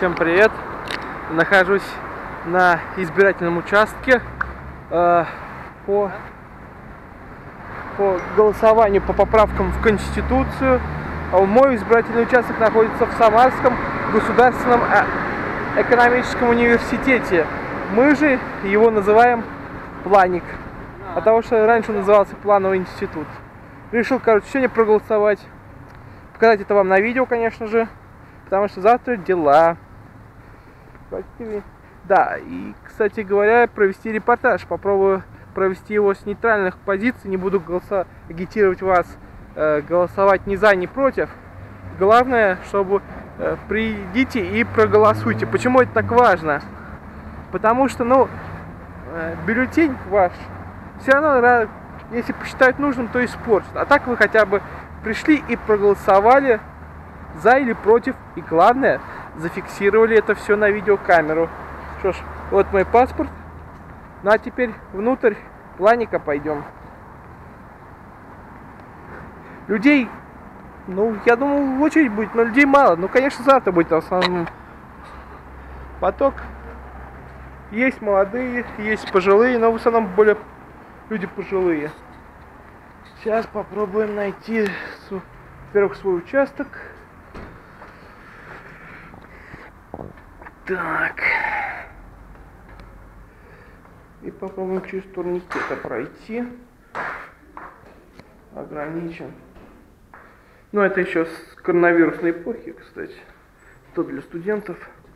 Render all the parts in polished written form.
Всем привет! Нахожусь на избирательном участке по голосованию по поправкам в Конституцию. Мой избирательный участок находится в Самарском государственном экономическом университете. Мы же его называем Планик, потому что раньше он назывался Плановый институт. Решил, сегодня проголосовать. Показать это вам на видео, конечно же, потому что завтра дела. Да, и, кстати говоря, провести репортаж. Попробую провести его с нейтральных позиций. Не буду агитировать вас голосовать ни за, ни против. Главное, чтобы придите и проголосуйте. Почему это так важно? Потому что, бюллетень ваш все равно, если посчитают нужным, то испортят. А так вы хотя бы пришли и проголосовали за или против. И главное, зафиксировали это все на видеокамеру. Что ж, вот мой паспорт. Ну а теперь внутрь Планика пойдем. Людей, я думал, очередь будет, но людей мало. Конечно, завтра будет в основном поток. Есть молодые, есть пожилые, но в основном более люди пожилые. Сейчас попробуем найти, во-первых, свой участок. Так. И попробуем через турникета пройти. Ограничен. Это еще с коронавирусной эпохи, кстати. То для студентов.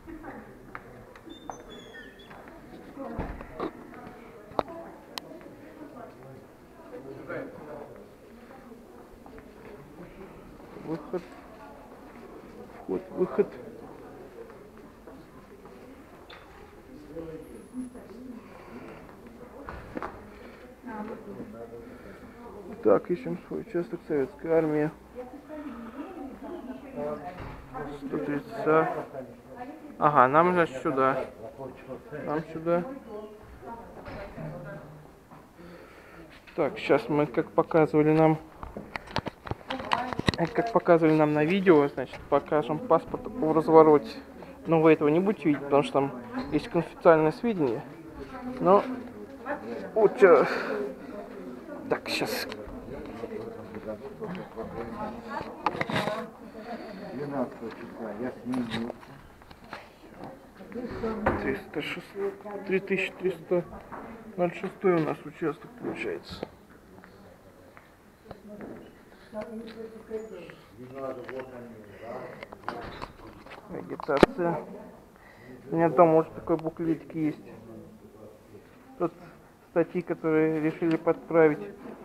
Выход. Вход, выход. Так, ищем свой участок. Советская армия. 130. Ага, нам, значит, сюда. Нам сюда. Так, сейчас мы, как показывали нам на видео, значит, покажем паспорт в развороте. Но вы этого не будете видеть, потому что там есть конфиденциальные сведения. Но лучше... Так, сейчас. 12 числа я сменил. 3306 у нас участок получается. Агитация. У меня дома уже такой буклетик есть. Тут статьи, которые решили подправить.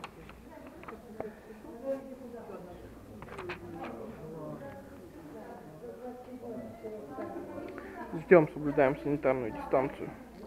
Ждем, соблюдаем санитарную дистанцию.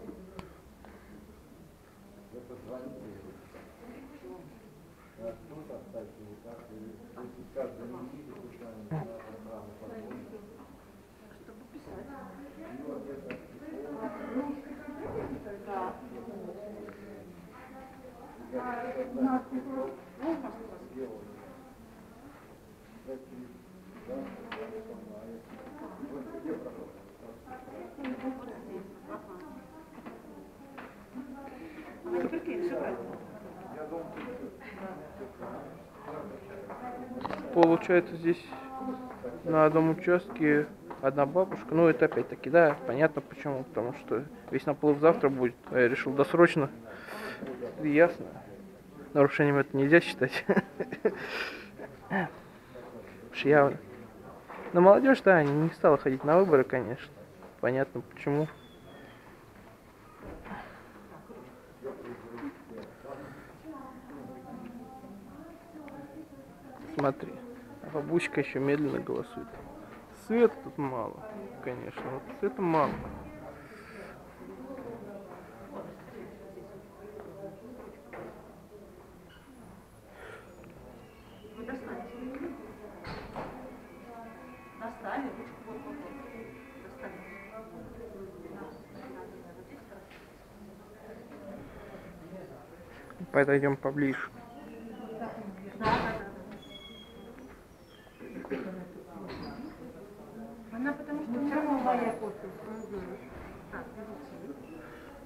Получается, здесь на одном участке одна бабушка. Это опять-таки, да, понятно почему. Потому что весь наплыв завтра будет. А я решил досрочно. Ясно. Нарушением это нельзя считать. Уж явно. Но молодежь, да, не стала ходить на выборы, конечно. Понятно почему. Смотри, бабушка еще медленно голосует. Света тут мало, конечно. Света мало. Подойдем поближе. Она потому что все равно моя подпись. Так, бюллетень.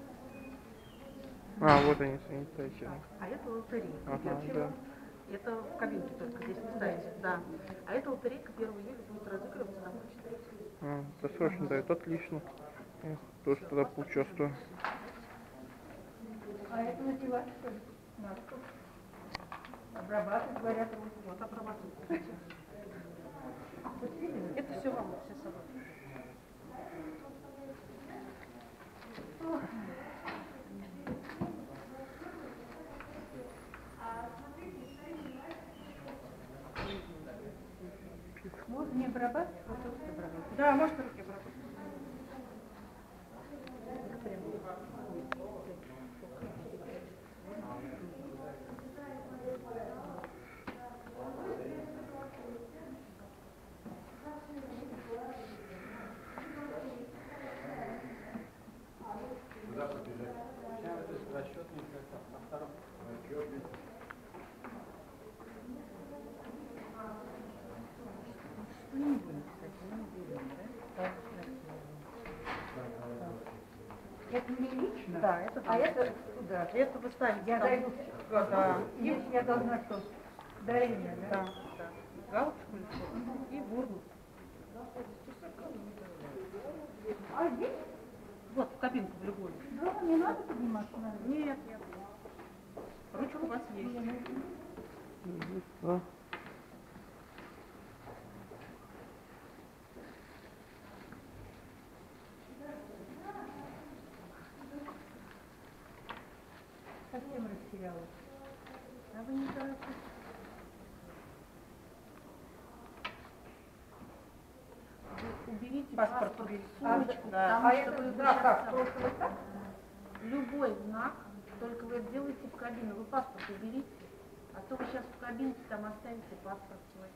А, вот они, санитайзеры. А это лотерейка. Ага, да. Это в кабинке только, здесь не ставите. Да. А эта лотерейка 1 июля будет разыгрываться, там почитайте. А, досрочно дают, отлично. Я тоже тогда поучаствую. А это надевать, что ли? Маску. Обрабатывать, говорят, руки. Вот, обрабатывайте. Это все вам, все с собой. Можно не обрабатывать, вот тут обрабатывать. Да, можете руки обрабатывать. Это не лично? Да, это А это куда? это вы ставите. Я там. дойду. Да. Здесь я должна что? Дарение, да? Да, да. Галочку и бурну. А здесь? Вот, в кабинку в любую. Да, не надо подниматься, наверное. Нет, нет. Ручка у вас есть. Да. Совсем растерялась. А вы не торопитесь. Вы уберите паспорт, сумочку, А потому что это вы знак сейчас как? там- Просто вот так? любой знак, только вы это делаете в кабину. Вы паспорт уберите, а то вы сейчас в кабинке там оставите паспорт свой.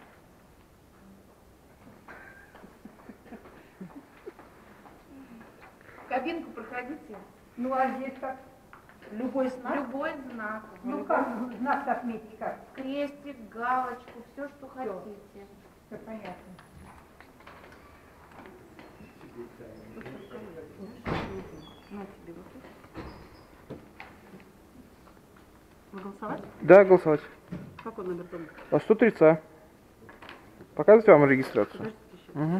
В кабинку проходите. Ну, а здесь как? Любой знак? Любой знак. Ну, как знак отметить, как? Крестик, галочку, все, что хотите. Все понятно. На тебе вот тут. Вы голосовать? Да, голосовать. Какой номер дома? 130. Показывать вам регистрацию? Подождите еще. Угу.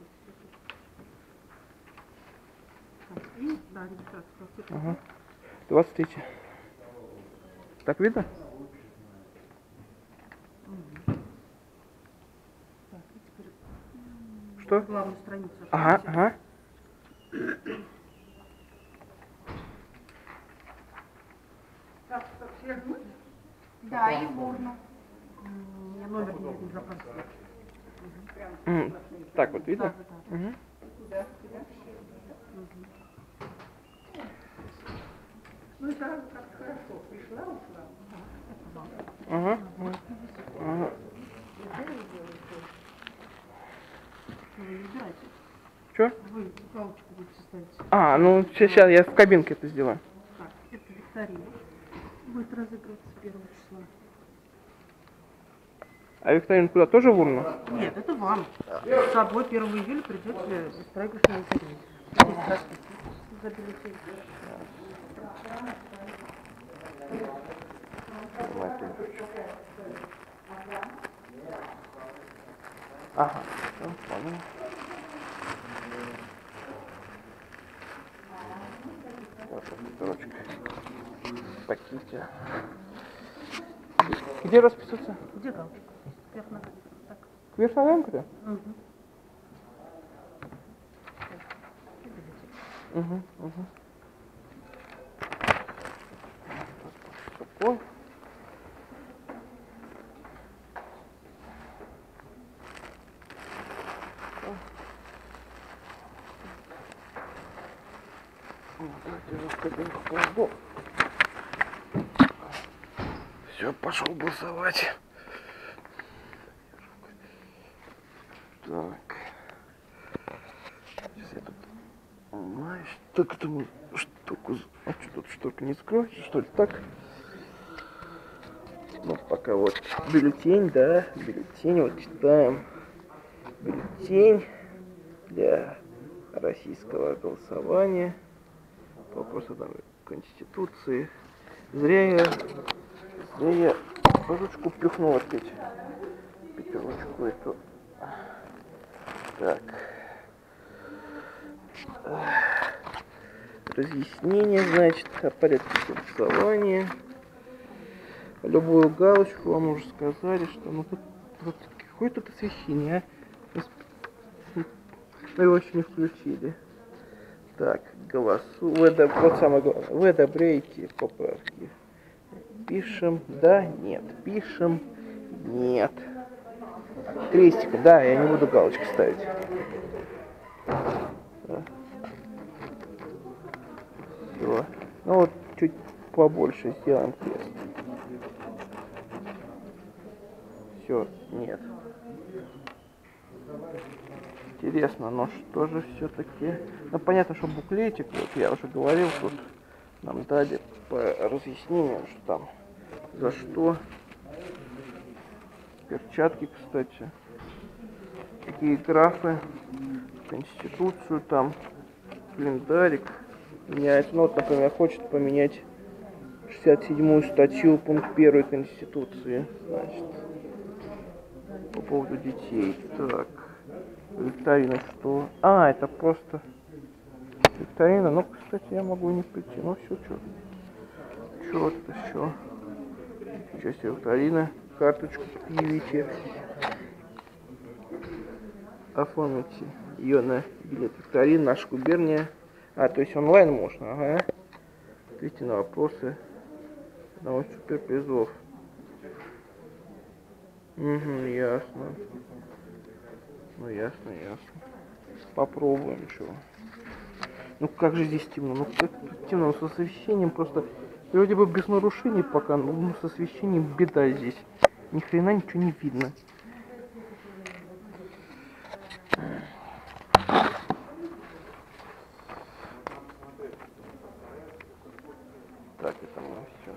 Так, и, да, регистрация. Ага. 23. Так видно? Так, и теперь Что? главную страницу. Ага, откройте. ага. Так, свернуть? Да, и бурну. Я номер не запрашиваю. Так вот видно? Да, да. Угу. Куда? Куда? Ну, это как хорошо. Пришла, ушла. Ага. Ага. Вы выбирайте. Что? Вы галочку будете ставить. А, ну сейчас я в кабинке это сделаю. Так, это викторина. Будет разыгрываться 1 числа. А викторин куда? Тоже в урну? Нет, это вам. С собой 1 июля придете беспроигрышную лотерею. Здесь расписано за бюллетень. Ага, все, понял. Вот эта ручка. Пакете. Где расписаться? Где галочка? Вверх ногами. Так. Кверх ногами-то? Угу. Угу, угу. Такой. Все, пошел голосовать. Так. Сейчас я тут... Знаешь, так этому штуку... А что тут шторка не скроется, что ли? Так. Ну, пока вот бюллетень, да, бюллетень, вот читаем. Бюллетень для российского голосования по вопросу Конституции. Зря я ручку плюхнул опять. Ручку эту. Так. Разъяснение, значит, о порядке голосования. Любую галочку вам уже сказали, что ну тут какое тут освещение, а? Мы его еще не включили. Так, голосу. Вот самое главное. Вы одобряете поправки. Пишем, да, нет. Пишем, нет. Крестиком, да, я не буду галочку ставить. Да. Все. Ну вот чуть побольше сделаем крест. Все, нет. Интересно, но что же все-таки... Ну, понятно, что буклетик, вот я уже говорил, тут нам дали по разъяснениям, что там, за что. Перчатки, кстати. Какие графы. Конституцию там. Календарик. Меняется. Ну, вот, например, хочет поменять 67-ю статью, пункт 1 Конституции. Значит, по поводу детей. Так. Викторина что? А, это просто викторина. Ну, кстати, я могу не прийти. Ну, все, что это еще? Часть викторины. Карточку предъявите. Оформите ее на билет викторин, наша губерния. А, то есть онлайн можно, ага. Ответьте на вопросы одного из суперпризов. Угу, ясно. Ну, ясно. Попробуем, чего. Ну, как же здесь темно? Ну, как тут темно? С освещением просто... Вроде бы без нарушений пока, но с освещением беда здесь. Ни хрена ничего не видно. Так, это мы все.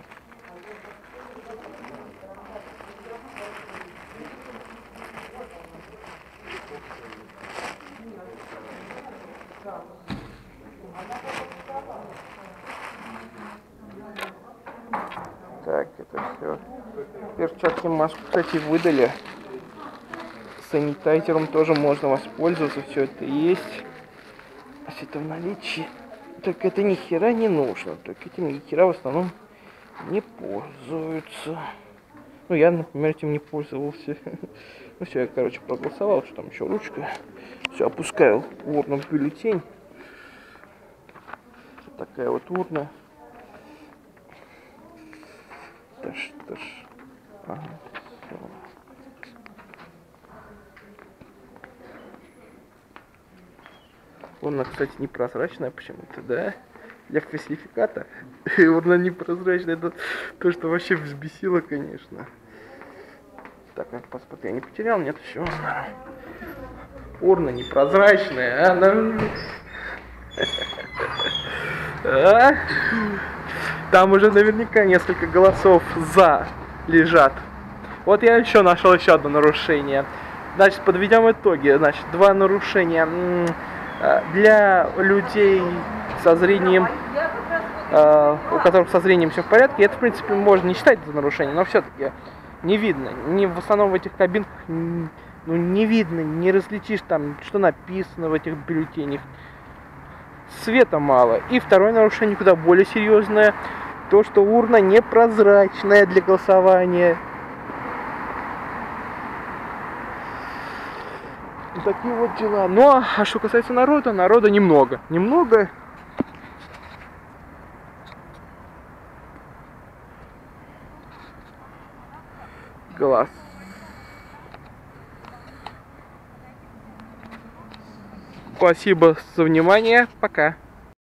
Так, это все. Перчатки, маску, кстати, выдали. Санитайзером тоже можно воспользоваться. Все это есть. Все это в наличии. Так это ни хера не нужно. Так этим ни хера в основном не пользуются. Ну, я, например, этим не пользовался. Ну все, я, короче, проголосовал. Что там еще? Ручка. Все, опускаю урну в бюллетень. Вот такая вот урна. Таш. Ага, все. Урна, кстати, непрозрачная почему-то, да? Для фальсификата. Урна непрозрачная, это то, что вообще взбесило, конечно. Так, паспорт я не потерял, нет, все. Урна непрозрачная, а? Там уже наверняка несколько голосов за лежат. Вот я еще нашел еще одно нарушение. Значит, подведем итоги. Значит, 2 нарушения. Для людей со зрением, у которых со зрением все в порядке, это, в принципе, можно не считать за нарушение, но все-таки не видно. В основном в этих кабинках ну, не видно, не различишь там, что написано в этих бюллетенях. Света мало. И второе нарушение куда более серьезное. То, что урна непрозрачная для голосования. И такие вот дела. Ну, а что касается народа немного. Немного. Глаз. Спасибо за внимание. Пока.